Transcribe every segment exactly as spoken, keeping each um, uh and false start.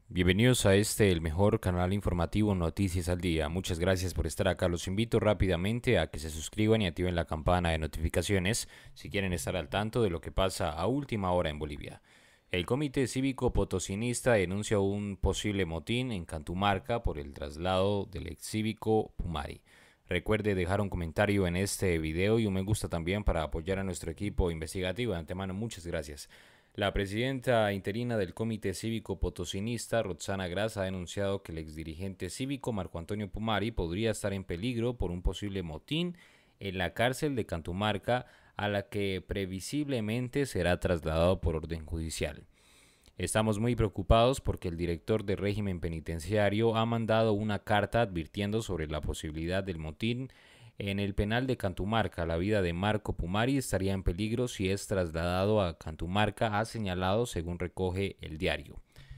Bienvenidos a este, el mejor canal informativo Noticias al Día. Muchas gracias por estar acá. Los invito rápidamente a que se suscriban y activen la campana de notificaciones si quieren estar al tanto de lo que pasa a última hora en Bolivia. El Comité Cívico Potosinista denuncia un posible motín en Cantumarca por el traslado del ex cívico Pumari. Recuerde dejar un comentario en este video y un me gusta también para apoyar a nuestro equipo investigativo. De antemano, muchas gracias. La presidenta interina del Comité Cívico Potosinista, Roxana Gras, ha denunciado que el exdirigente cívico Marco Antonio Pumari podría estar en peligro por un posible motín en la cárcel de Cantumarca, a la que previsiblemente será trasladado por orden judicial. Estamos muy preocupados porque el director del régimen penitenciario ha mandado una carta advirtiendo sobre la posibilidad del motín en el penal de Cantumarca. La vida de Marco Pumari estaría en peligro si es trasladado a Cantumarca, ha señalado según recoge el diario.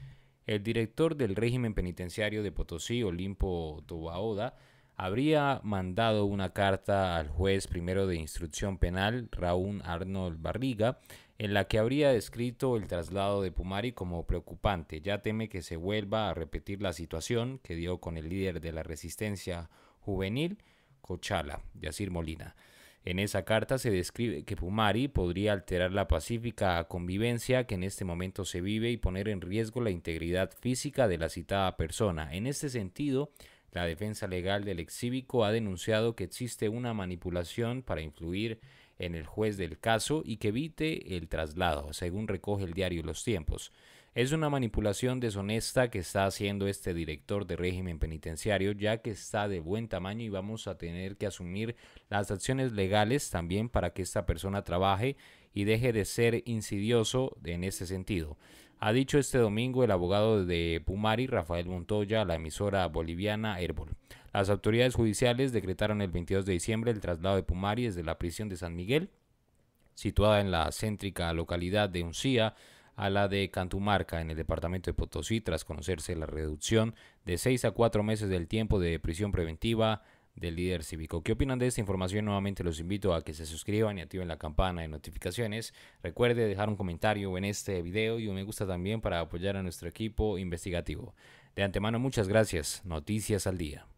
El director del régimen penitenciario de Potosí, Olimpo Tobaoda, habría mandado una carta al juez primero de instrucción penal, Raúl Arnold Barriga, en la que habría descrito el traslado de Pumari como preocupante. Ya teme que se vuelva a repetir la situación que dio con el líder de la resistencia juvenil, Cochala, Yacir Molina. En esa carta se describe que Pumari podría alterar la pacífica convivencia que en este momento se vive y poner en riesgo la integridad física de la citada persona. En este sentido, la defensa legal del ex cívico ha denunciado que existe una manipulación para influir en el juez del caso y que evite el traslado, según recoge el diario Los Tiempos. Es una manipulación deshonesta que está haciendo este director de régimen penitenciario, ya que está de buen tamaño y vamos a tener que asumir las acciones legales también para que esta persona trabaje y deje de ser insidioso en ese sentido. Ha dicho este domingo el abogado de Pumari, Rafael Montoya, a la emisora boliviana Herbol. Las autoridades judiciales decretaron el veintidós de diciembre el traslado de Pumari desde la prisión de San Miguel, situada en la céntrica localidad de Uncía, a la de Cantumarca, en el departamento de Potosí, tras conocerse la reducción de seis a cuatro meses del tiempo de prisión preventiva del líder cívico. ¿Qué opinan de esta información? Nuevamente los invito a que se suscriban y activen la campana de notificaciones. Recuerde dejar un comentario en este video y un me gusta también para apoyar a nuestro equipo investigativo. De antemano, muchas gracias. Noticias al Día.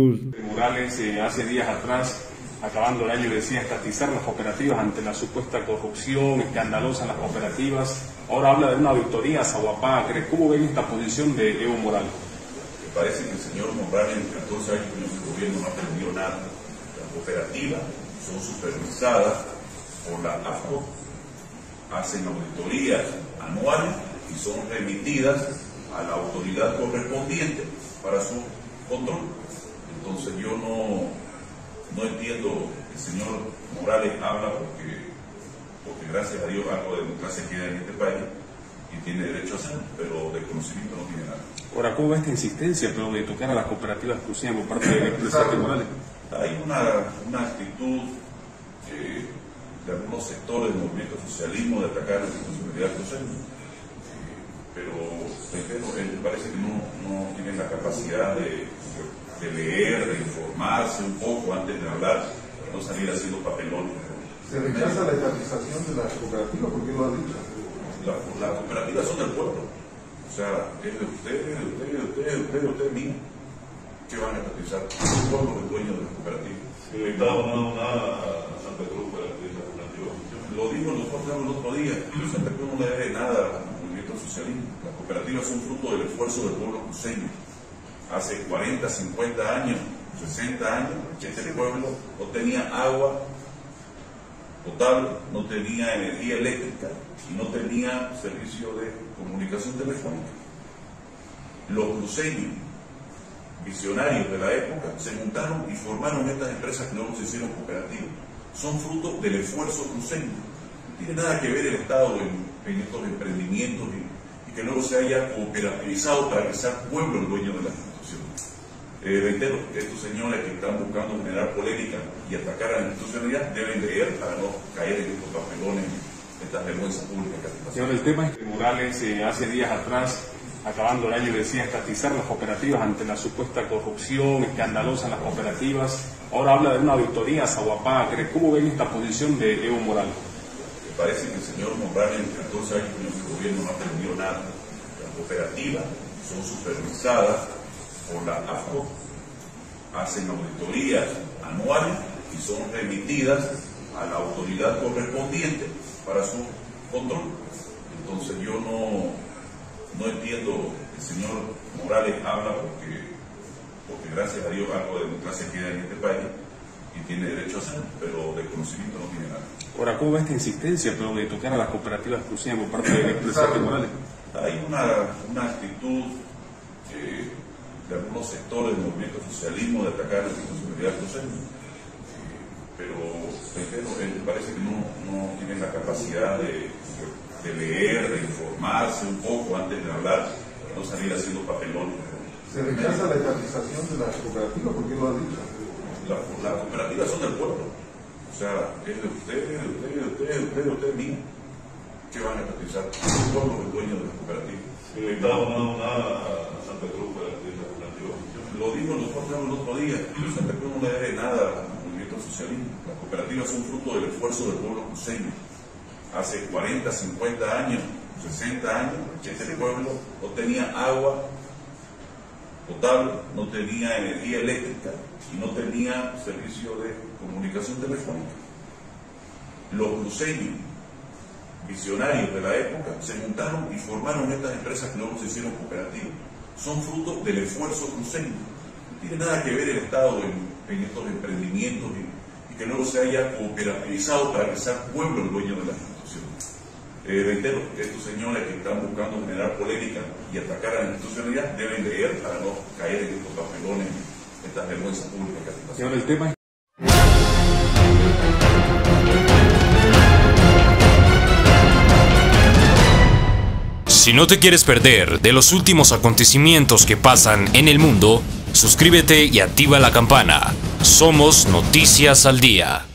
Morales eh, hace días atrás, acabando el año, decía estatizar las cooperativas ante la supuesta corrupción escandalosa en las cooperativas. Ahora habla de una auditoría a Zaguapá. ¿Cómo ven esta posición de Evo Morales? Me parece que el señor Morales en catorce años en el gobierno no ha aprendido nada. Las cooperativas son supervisadas por la A F O, hacen auditorías anuales y son remitidas a la autoridad correspondiente para su control. Entonces yo no, no entiendo que el señor Morales habla porque, porque gracias a Dios algo de democracia queda en este país y tiene derecho a hacerlo, pero de conocimiento no tiene nada. Ahora, ¿cómo ve esta insistencia pero de tocar a las cooperativas exclusivas por parte del presidente Morales? Hay una, una actitud eh, de algunos sectores del movimiento socialismo de atacar la institucionalidad cruceña, eh, pero reitero, me parece que no, no tienen la capacidad de, de leer, de informarse un poco antes de hablar, no salir haciendo papelones. ¿Se rechaza la estatización de las cooperativas? ¿Por qué lo ha dicho? Las la cooperativas son del pueblo. O sea, es de ustedes, de ustedes, de ustedes, de ustedes, de ustedes míos. ¿Qué van a estatizar? El pueblo es el dueño de las cooperativas. El Estado no ha dado nada a Santa Cruz para que esa cooperativa. Lo dijo nosotros el otro día. Santa Cruz no le debe nada al movimiento socialismo. Las cooperativas son fruto del esfuerzo del pueblo cruceño. Hace cuarenta, cincuenta años, sesenta años, este pueblo no tenía agua potable, no tenía energía eléctrica y no tenía servicio de comunicación telefónica. Los cruceños visionarios de la época se montaron y formaron estas empresas que luego se hicieron cooperativas. Son fruto del esfuerzo cruceño. No tiene nada que ver el Estado en, en estos emprendimientos y, y que luego se haya cooperativizado para que sea pueblo el dueño de la institución. Eh, reitero que estos señores que están buscando generar polémica y atacar a la institucionalidad deben leer para no caer en estos papelones, estas vergüenzas públicas que hacen pasar. Señor, el tema es que Morales eh, hace días atrás, acabando el año, decía estatizar las cooperativas ante la supuesta corrupción escandalosa en las cooperativas. Ahora habla de una auditoría a Zaguapá. ¿Cómo ven esta posición de Evo Morales? Me parece que el señor Morales en catorce años en el gobierno no ha aprendido nada. Las cooperativas son supervisadas por la A F C O, hacen auditorías anuales y son remitidas a la autoridad correspondiente para su control. Entonces yo no, no entiendo, el señor Morales habla porque, porque gracias a Dios algo de democracia queda en este país y tiene derecho a hacerlo, pero de conocimiento no tiene nada. Ahora, ¿cómo va esta insistencia pero de tocar a las cooperativas exclusivas por parte del presidente Morales? Hay una, una actitud eh, de algunos sectores del movimiento socialismo de atacar la institucionalidad cruceña, eh, pero reitero, él parece que no, no tiene la capacidad de, de leer, de informarse un poco antes de hablar, no salir haciendo papelones. ¿Se rechaza la estatización de las cooperativas? ¿Por qué lo ha dicho? Las la cooperativas son del pueblo, o sea, es de ustedes, de ustedes, de ustedes, de ustedes, de ustedes mismos. ¿Qué van a estatizar? El pueblo es el dueño de las cooperativas. Si le está donando nada a Santa Cruz para la cooperativa. Lo dijo el doctor Ramos el otro día, Santa Cruz no le debe nada al movimiento socialismo. Las cooperativas son fruto del esfuerzo del pueblo cruceño. Hace cuarenta, cincuenta años, sesenta años, este pueblo no tenía agua potable, no tenía energía eléctrica y no tenía servicio de comunicación telefónica. Los cruceños, visionarios de la época, se juntaron y formaron estas empresas que luego se hicieron cooperativas. Son fruto del esfuerzo cruceño. No tiene nada que ver el Estado en, en estos emprendimientos y, y que luego se haya cooperativizado para que sea pueblo el dueño de las instituciones. Eh, reitero, estos señores que están buscando generar polémica y atacar a la institucionalidad deben leer para no caer en estos papelones, estas vergüenzas públicas que hacen. Señor, el tema es... Si no te quieres perder de los últimos acontecimientos que pasan en el mundo, suscríbete y activa la campana. Somos Noticias al Día.